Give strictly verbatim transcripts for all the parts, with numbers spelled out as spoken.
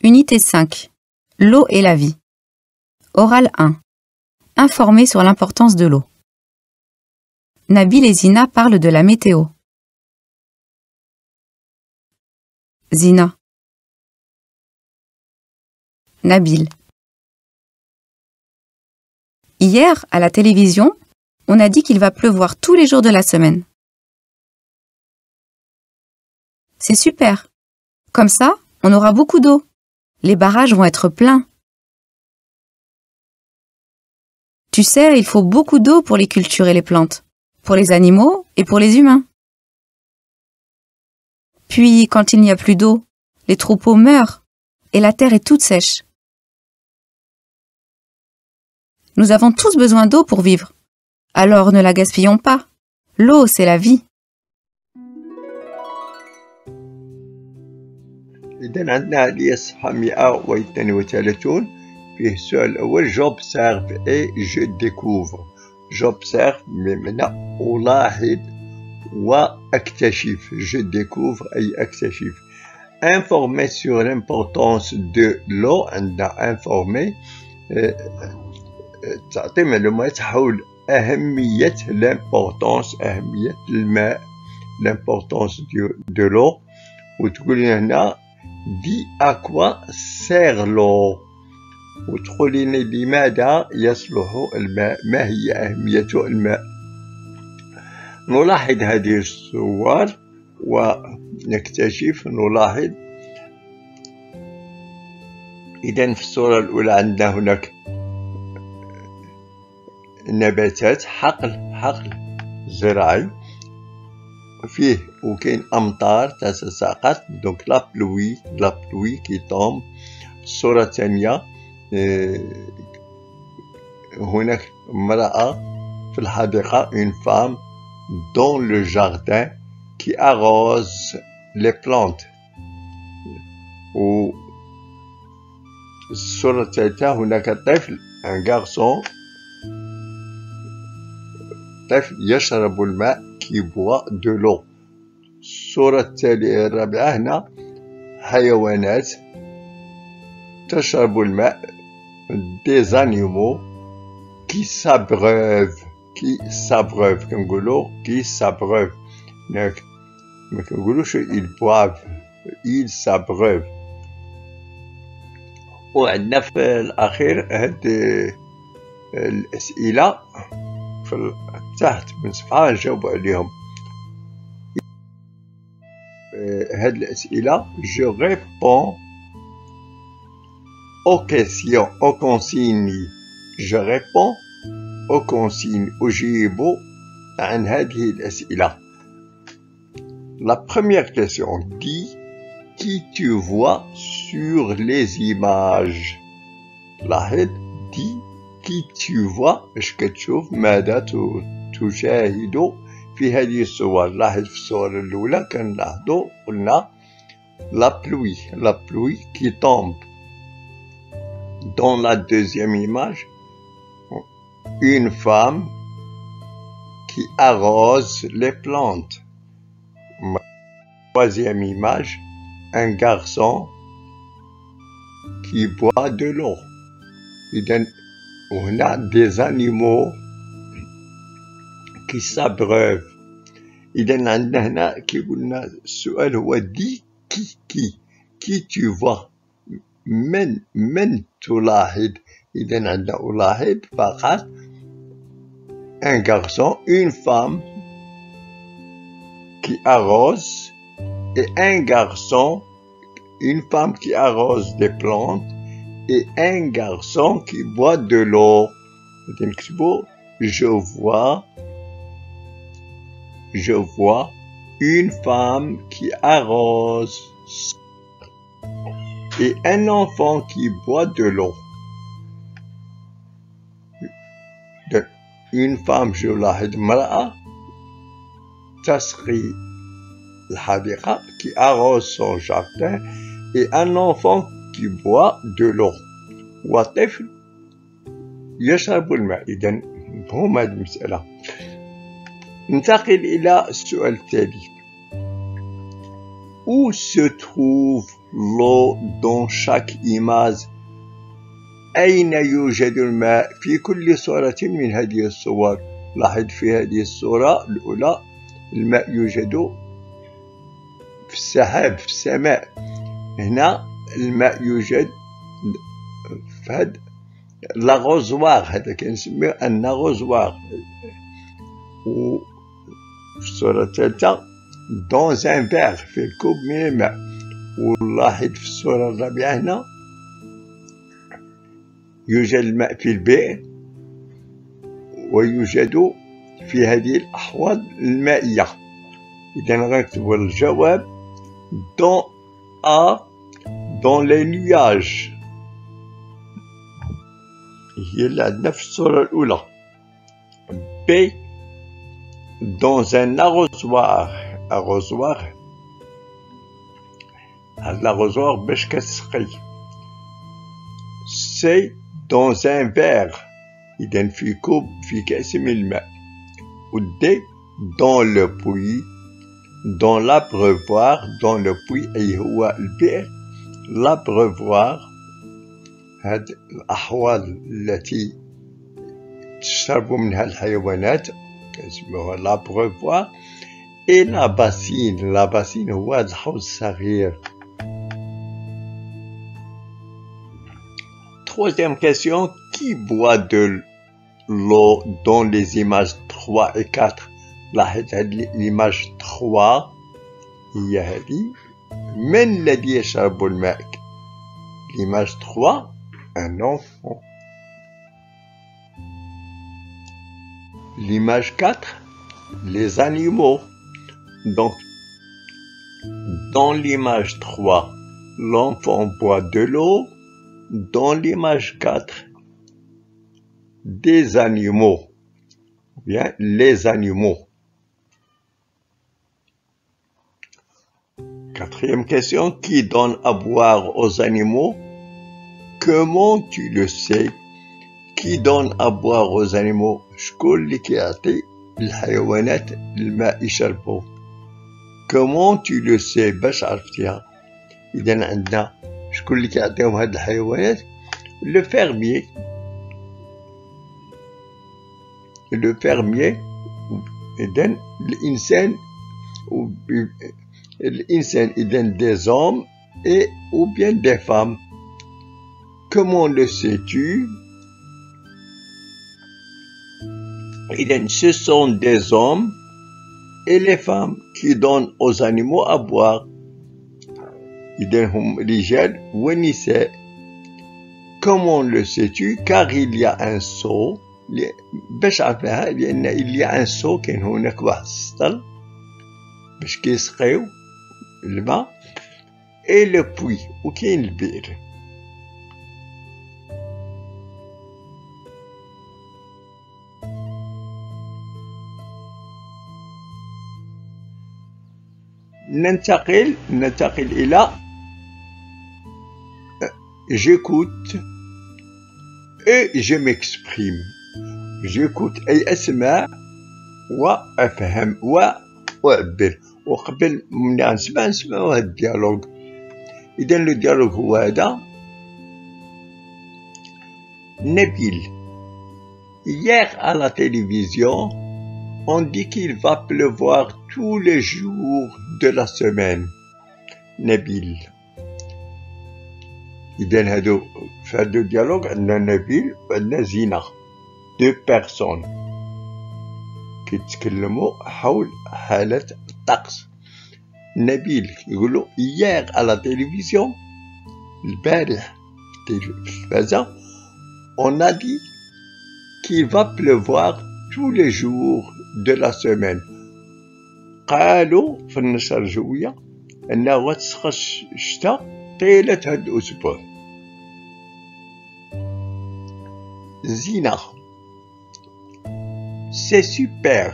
Unité cinq. L'eau et la vie. Oral un. Informer sur l'importance de l'eau. Nabil et Zina parlent de la météo. Zina. Nabil. Hier, à la télévision, on a dit qu'il va pleuvoir tous les jours de la semaine. C'est super. Comme ça, on aura beaucoup d'eau. Les barrages vont être pleins. Tu sais, il faut beaucoup d'eau pour les cultures et les plantes, pour les animaux et pour les humains. Puis, quand il n'y a plus d'eau, les troupeaux meurent et la terre est toute sèche. Nous avons tous besoin d'eau pour vivre. Alors ne la gaspillons pas. L'eau, c'est la vie. إذا عندنا هذه الصفحة مئة واثنين وثلاثون فيه السؤال الأول j'observe et je découvre. j'observe بمعنى ألاحظ وأكتشف. je découvre أي أكتشف. informer sur l'importance de l'eau. عندنا informer تعطي معلومات حول أهمية l'importance أهمية الماء l'importance de l'eau. وتقول لنا هنا دي à quoi sert l'eau وتقول لنا لماذا يصلح الماء ما هي أهمية الماء. نلاحظ هذه الصور ونكتشف نلاحظ. إذن في الصورة الأولى عندنا هناك نباتات حقل حقل زراعي فيه وكاين امطار تتساقط دونك لا بلوي لا بلوي كي طوم. الصورة الثانية هناك امرأة في الحديقة une femme dans le jardin qui arrose les plantes. و الصورة الثالثة هناك طفل un garçon طفل يشرب الماء qui boit de l'eau. الصورة التالية الرابعة هنا حيوانات تشرب الماء des animaux qui s'abreuvent qui s'abreuvent كنقولو qui s'abreuvent ما كنقولوش ils boivent ils s'abreuvent. وعندنا في الأخير هاد الأسئلة في تحت من صفحة نجاوب عليهم. هاد الأسئلة je réponds aux questions aux consignes. je réponds aux consignes أجيب عن هذه الأسئلة. La première question dis qui tu vois sur les images. لاحظ dis qui tu vois اش كتشوف ماذا تشاهد في هذه الصور. لاحظ في الصورة الأولى كنلاحظوا قلنا la pluie la pluie qui tombe. Dans la deuxième image une femme qui arrose les plantes. Troisième image un garçon qui boit de l'eau. إذن هنا des animaux qui s'abreuvent. إذن عندنا هنا كي قلنا السؤال هو دي كي كي كي tu vois من من تلاحظ. إذن عندنا ألاحظ فقط un garçon une femme qui arrose et un garçon une femme qui arrose des plantes et un garçon qui boit de l'eau. Je vois, je vois une femme qui arrose et un enfant qui boit de l'eau. Une femme je لاحظ امرأة تسقي الحديقة qui arrose son jardin et un enfant qui boit de l'eau. وطفل يشرب الماء. إذن مفهوم هذه المسألة. ننتقل إلى السؤال التالي. Où se trouve l'eau dans chaque image. أين يوجد الماء في كل صورة من هذه الصور؟ لاحظ في هذه الصورة الأولى الماء يوجد في السحاب في السماء. هنا الماء يوجد في هذا لاغوزوار، هذا كنسميه الناغوزوار. وفي الصورة الثالثة دون ان فيغ، في الكوب من الماء. ولاحظ في الصورة الرابعة هنا يوجد الماء في البئر، ويوجد في هذه الأحواض المائية. إذا غنكتب الجواب دون أ دون لي نياج، هي اللي عندنا في الصورة الأولى. بي دون ان أغوزوار، أغوزوار هاد لاغوزوار باش كتسقي. سي دون ان فيغ، إذا في كوب في كأس من الماء. و دي دون لو بوي، دون لابروفوار، دون لو بوي أي هو البئر، لابروفوار هاد الأحواض التي تشرب منها الحيوانات كنسموها لابروفوار. إي لا باسين، لا باسين هو هاد الحوض الصغير. Troisième question, qui boit de l'eau dans les images trois et quatre? لاحظ هذه l'image trois هي هذه. من الذي يشرب الماء؟ l'image trois, un enfant. l'image quatre, les animaux. Donc, dans l'image trois, l'enfant boit de l'eau. Dans l'image quatre, des animaux, bien les animaux. Quatrième question, qui donne à boire aux animaux? Comment tu le sais? Qui donne à boire aux animaux? شكون اللي كيعطي الحيوانات الماء يشربوا؟ Comment tu le sais؟ باش عرفتيها؟ إذا عندنا شكون اللي كيعطيهم هاد الحيوانات؟ لو فيرميي، لو فيرميي. إذن الإنسان، الإنسان إذن des hommes et ou bien des femmes. Comment le sais-tu? إذن ce sont des hommes et les femmes qui donnent aux animaux à boire. إذن هم رجال ونساء. Comment le sais-tu? Car il y a un seau. باش عرفناها؟ لأن il y a un seau، كاين هناك واحد السطل باش كيسقيو الماء. et le puits، وكاين البئر. ننتقل ننتقل إلى j'écoute et je m'exprime. j'écoute أي أسمع وأفهم وأعبر. وقبل من نسمع نسمعو هاد الديالوغ. إذا لو ديالوغ هو هذا. Nabil, hier à la télévision, on dit qu'il va pleuvoir tous les jours de la semaine. Nabil. إذن هادو في هادو ديالوغ عندنا نبيل وعندنا زينة، دو بيرسون كيتكلموا حول حالة الطقس. نبيل يقولوا hier à la télévision، البارح في التلفازة، on a dit qu'il va pleuvoir tous les jours de la semaine. قالوا في النشرة الجوية أنه غتسقى الشتاء طيلة هاد الأسبوع. زينة، c'est super.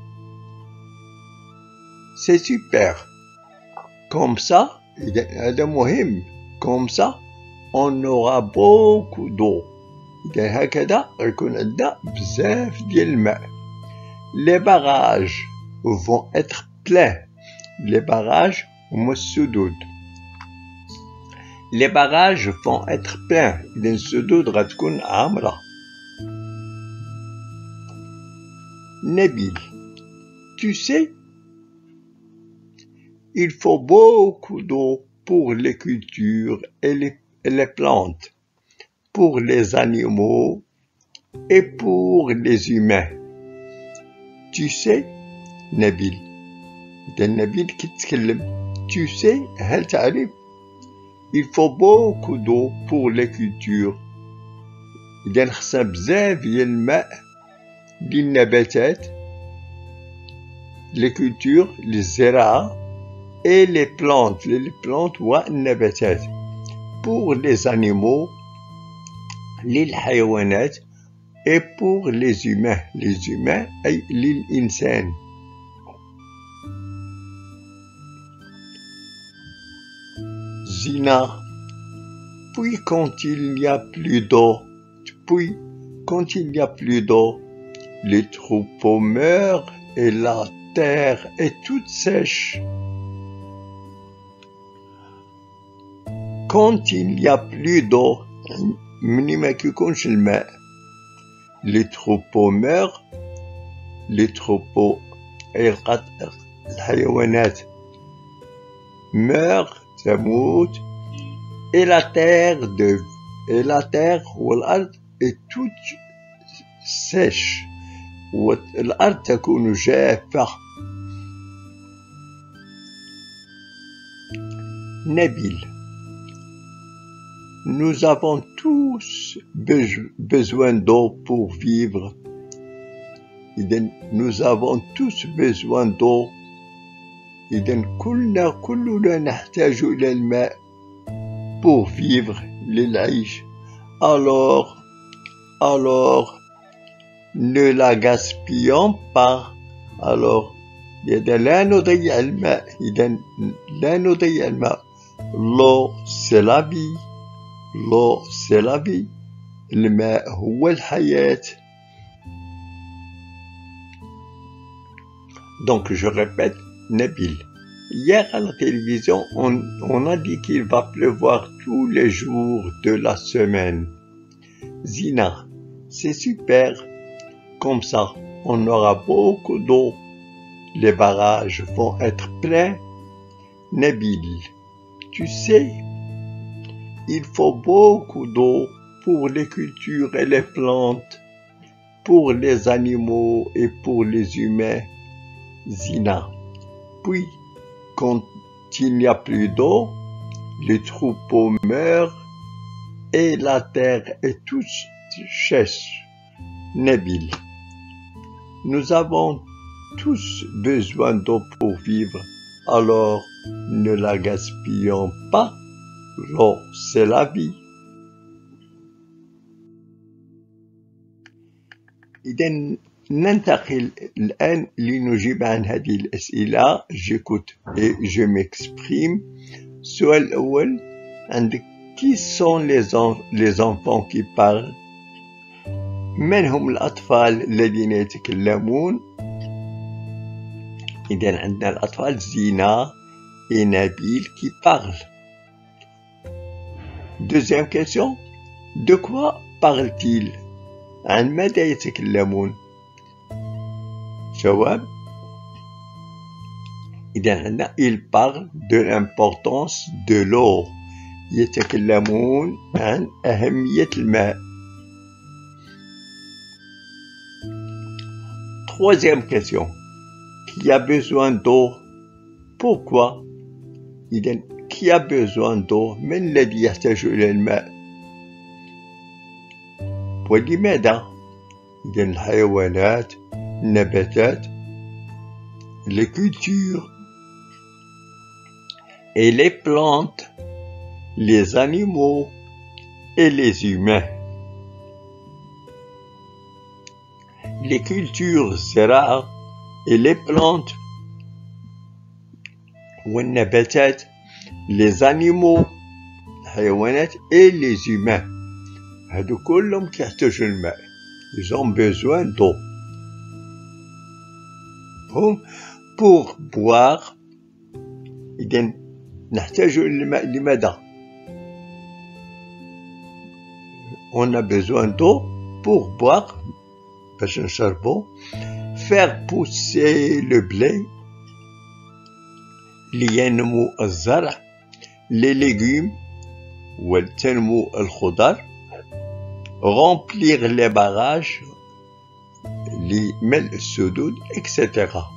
c'est super. Comme ça، هذا مهم. comme ça on aura beaucoup d'eau. إذا هكذا غيكون عندنا بزاف ديال الماء. les barrages vont être pleins. les barrages هما السدود. Les barrages vont être pleins. إذا السدود غتكون عامرة. Nabil, tu sais, il faut beaucoup d'eau pour les cultures et les, et les plantes, pour les animaux et pour les humains. Tu sais, Nabil, ده Nabil كيتكلم. Tu sais, هل تعرف? Il faut beaucoup d'eau pour les cultures. إذا خصنا بزاف ديال الماء للنباتات، les cultures, للزراعة، et les plantes, les plantes والنباتات. Pour les animaux, للحيوانات، et pour les humains, les humains أي للإنسان. Zina, puis quand il n'y a plus d'eau, puis quand il n'y a plus d'eau, les troupeaux meurent et la terre est toute sèche. Quand il n'y a plus d'eau, مني ما كيكونش الماء، les troupeaux meurent، les troupeaux الحيوانات meurent تموت، et la terre de et la terre والأرض est toute sèche، والأرض تكون جافة. Nabil, nous avons tous besoin d'eau pour vivre. إذن nous avons tous besoin d'eau. إذن كلنا كلنا نحتاج إلى الماء pour vivre للعيش. Alors, alors, ne la gaspillons pas. Alors, إذا لا نضيع الماء. إذا لا نضيع الماء. L'eau c'est la vie. L'eau c'est la vie. الماء هو الحياة. Donc je répète, Nabil. Hier à la télévision, on, on a dit qu'il va pleuvoir tous les jours de la semaine. Zina, c'est super. Comme ça, on aura beaucoup d'eau. Les barrages vont être pleins. Nabil, tu sais, il faut beaucoup d'eau pour les cultures et les plantes, pour les animaux et pour les humains. Zina, puis, quand il n'y a plus d'eau, les troupeaux meurent et la terre est toute sèche. Nabil, nous avons tous besoin d'eau pour vivre, alors ne la gaspillons pas. L'eau, c'est la vie. إذن ننتقل الآن لنجيب عن هذه الأسئلة. J'écoute et je m'exprime. السؤال الأول عندك qui sont les, en les enfants qui parlent؟ من هم الأطفال الذين يتكلمون؟ إذن عندنا الأطفال زينة et Nabil qui parlent. Deuxième question, de quoi parlent-ils؟ عن ماذا يتكلمون؟ جواب، إذا عندنا ils parlent de l'importance de l'eau. يتكلمون عن أهمية الماء. Troisième question, qui a besoin d'eau? Pourquoi؟ إذا qui a besoin d'eau؟ من الذي يحتاج إلى الماء؟ ولماذا؟ إذا الحيوانات، النباتات، les cultures et les plantes, les animaux et les humains. Les cultures زراعة et les plantes والنباتات، les animaux، الحيوانات et les humains. هادو كلهم كيحتاجوا الماء. Ils ont besoin d'eau. هم pour boire. إذن نحتاج إلى الماء لماذا؟ on a besoin d'eau pour boire, باش نشربو, faire pousser le blé, لينمو الزرع, les légumes, وتنمو الخضر, remplir les barrages, لملء السدود, et cetera.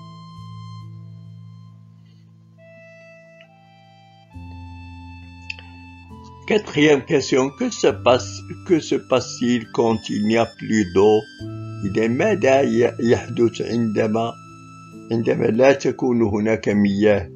Quatrième question, que se passe, que se passe-t-il quand il n'y a plus d'eau? إذا ماذا يحدث عندما عندما لا تكون هناك مياه؟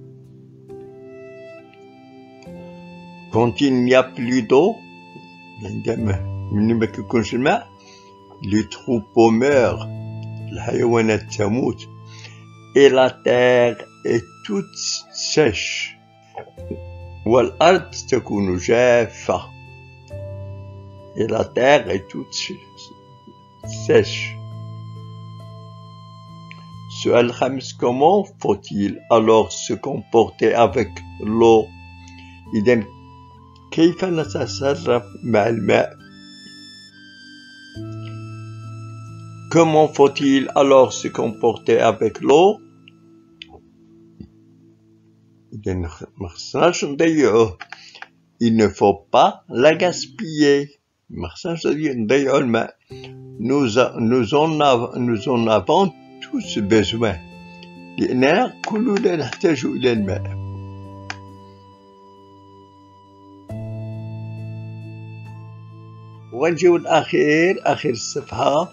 Quand il n'y a plus d'eau, عندما من ما كيكونش الماء, les troupeaux meurent, الحيوانات تموت, et la terre est toute sèche, والأرض تكون جافة, et la terre est toute sèche. Sual الخامس, comment faut-il alors se comporter avec l'eau? إذن كيف نتصرف مع الماء? Comment faut-il alors se comporter avec l'eau? إذن ما خصناش نضيعوه. Il ne faut pas la gaspiller. ما خصناش نضيعو الماء. Nous, nous, en av nous en avons tous besoin. لأننا كلنا نحتاج إلى الماء. ونجيو الأخير, آخر الصفحة.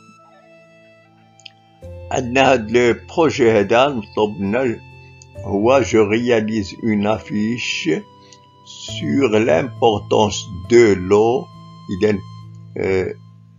عندنا هاد لو بروجي هذا مطلوب لنا هو je réalise une affiche sur l'importance de l'eau. إذن euh,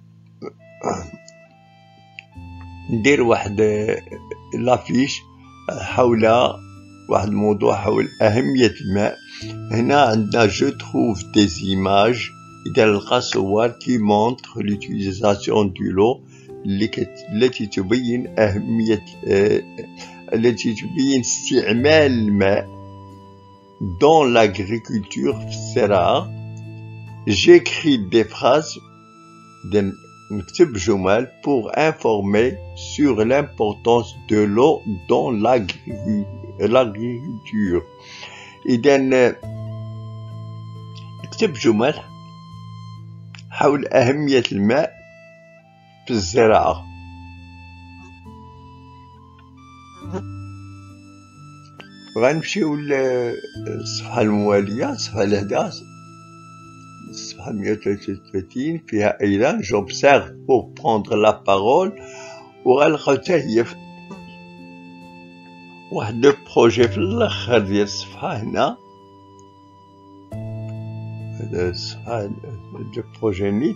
ندير واحد لافيش حول واحد الموضوع حول أهمية الماء. هنا عندنا جو تروف دي ايماج, إذا نلقى صور كي مونتر لوتيليزاسيون دو لو التي تبين أهمية التي تبين استعمال الماء dans l'agriculture في الزراعة. J'écris des phrases, نكتب جمل pour informer sur l'importance de l'eau dans l'agriculture. إذا نكتب جمل حول أهمية الماء في الزراعة. غنمشيو للصفحة الموالية, الصفحة الحداش, الصفحة مئة وثلاثة وثلاثين, فيها أيضا j'observe pour prendre la parole, وغنلقاو حتى هي واحد لو بروجي في الآخر ديال الصفحة هنا. هذا الصفحة لو بروجي نيت.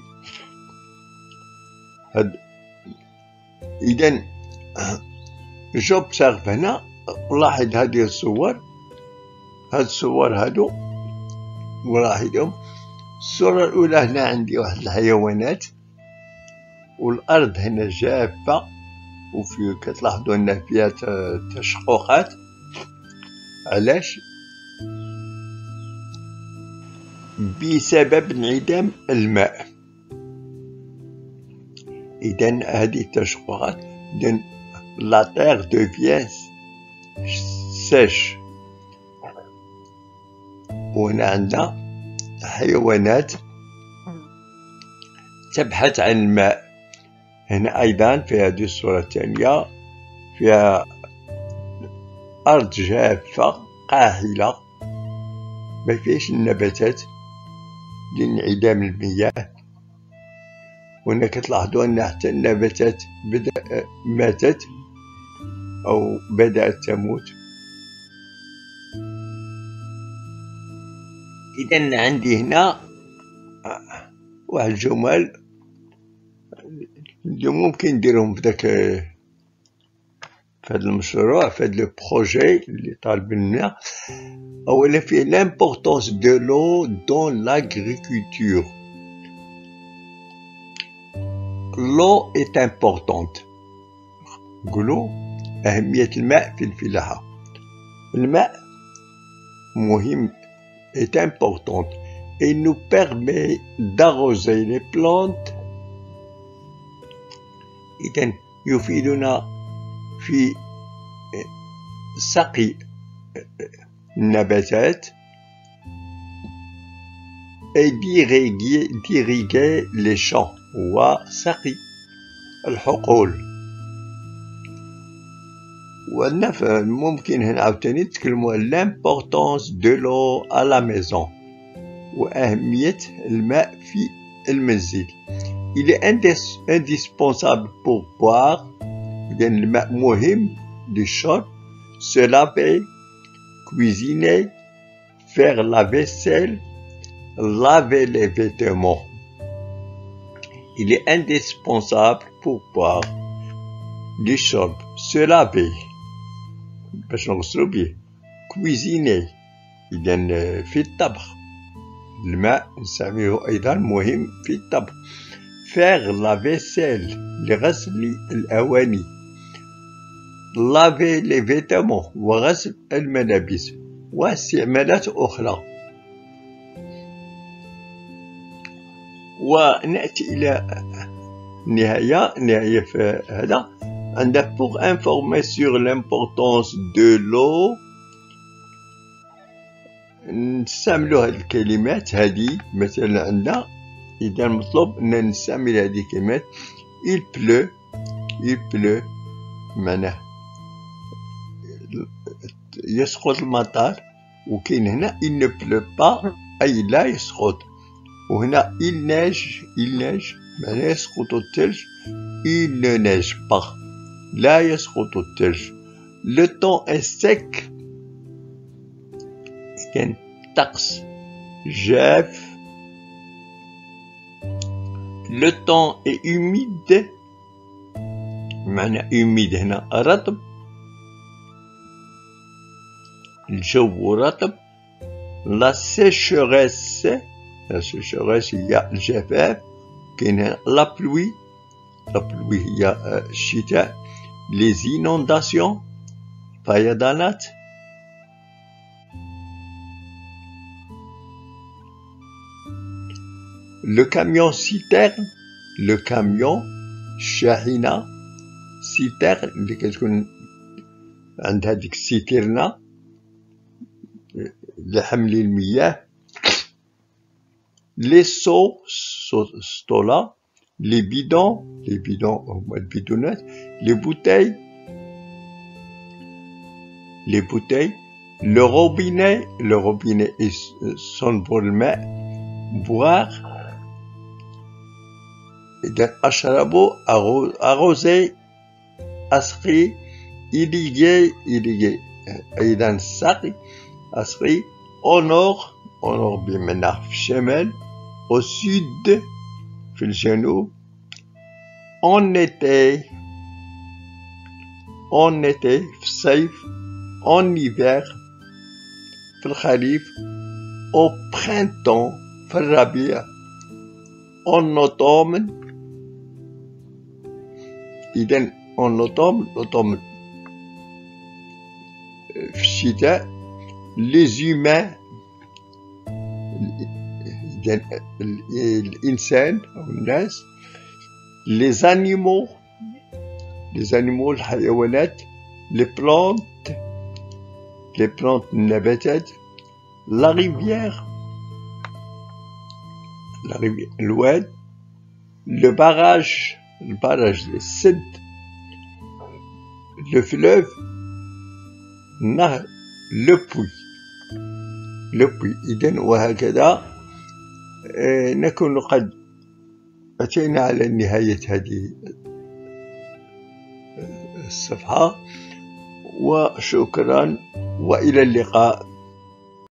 هاد إذن j'observe هنا, ولاحظ هذه الصور, هاد الصور هادو ولاحظهم. الصورة الأولى هنا عندي واحد الحيوانات, والأرض هنا جافة, وفي كتلاحظوا أن فيها تشققات. علاش؟ بسبب انعدام الماء. إذن هذه التشققات, إذن la terre devient sèche. وهنا عندنا حيوانات تبحث عن الماء. هنا أيضا في هذه الصورة الثانية فيها أرض جافة قاحلة ما فيهاش النباتات لانعدام المياه. وهنا كتلاحظوا أن حتى النباتات بدأ ماتت أو بدأت تموت. إذن عندي هنا واحد الجمل اللي ممكن نديرهم في داك في هذا المشروع, في هذا لو بروجي اللي طالب لنا. أولا فيه l'importance de l'eau dans l'agriculture. L'eau est importante. نقولوا أهمية الماء في الفلاحة. الماء مهم, est importante, et nous permet d'arroser les plantes. إذن يفيدنا في سقي النباتات et d'irriguer, d'irriguer les champs وسقي الحقول. ونفهم ممكن هنا عاوتاني نتكلموا على l'importance de l'eau à la maison وأهمية الماء في المنزل. Il est indispensable pour boire, إذن الماء مهم للشرب, se laver, cuisiner, faire la vaisselle, laver les vêtements. Il est indispensable pour boire, للشرب, se laver, باش نغسلو بيه, cuisiner, إذن في الطبخ. الماء نستعمله أيضا مهم في الطبخ. faire la vaisselle, لغسل الأواني. laver les vêtements, وغسل الملابس واستعمالات أخرى. ونأتي إلى النهاية نهاية في هذا. عندنا pour informer sur l'importance de l'eau نستعملوا هذه الكلمات هذه. مثلا عندنا إذا مطلوب أن نستعمل هذه الكلمات. il pleut, il pleut معناه يسقط المطر. وكاين هنا il ne pleut pas أي لا يسقط. وهنا il neige, il neige معناه يسقط الثلج. il ne neige pas لا يسقط الثلج. le temps est sec كان طقس جاف. le temps est humide معنى humide هنا رطب. الجو رطب. la sécheresse la sécheresse هي الجفاف. كاين هنا la pluie la pluie هي الشتاء. les inondations فيضانات. le camion citerne le camion شاحنة citerne اللي كتكون عندها ديك السيترنة لحمل المياه. les seaux ستولا. les bidons les bidons هما البيدونات. les bouteilles les bouteilles. le robinet le robinet صنبور الماء boire. إذا أشربوا arroser أسقي. irriguer irriguer أيضا سقي أسقي. au nord au nord بمعنى في الشمال. au sud في الجنوب. en été en été في الصيف. en hiver في الخريف. au printemps في الربيع. en automne إذن en automne automne في الشتاء. les humains إذن الإنسان أو الناس. les animaux les animaux الحيوانات. les plantes les plantes النباتات. la rivière la rivière الواد. le barrage le barrage السد. le fleuve النهر. le puits le puits. إذن وهكذا نكون قد أتينا على نهاية هذه الصفحة. وشكرا وإلى اللقاء.